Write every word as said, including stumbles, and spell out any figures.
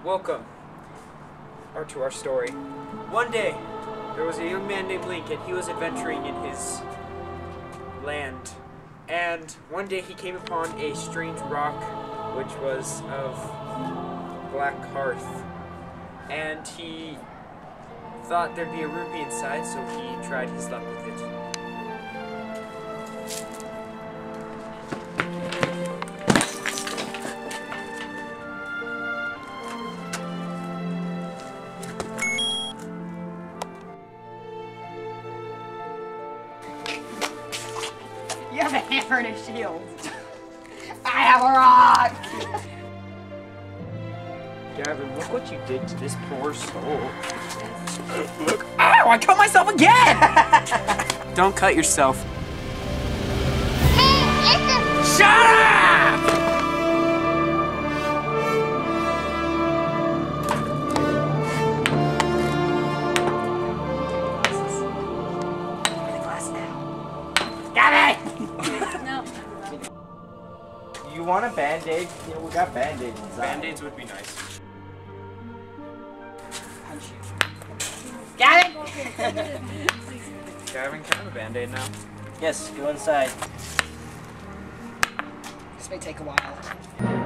Welcome or to our story. One day, there was a young man named Lincoln. He was adventuring in his land. And one day he came upon a strange rock, which was of black hearth. And he thought there'd be a rupee inside, so he tried his luck with it. You have a hammer and a shield. I have a rock! Gavin, look what you did to this poor soul. Look. Ow! I cut myself again! Don't cut yourself. Hey, it's a... Shut up! You want a band-aid? You know, we got band-aids inside. Band-aids would be nice. Punch you. Got it? Gavin, can I have a band-aid now? Yes, go inside. This may take a while.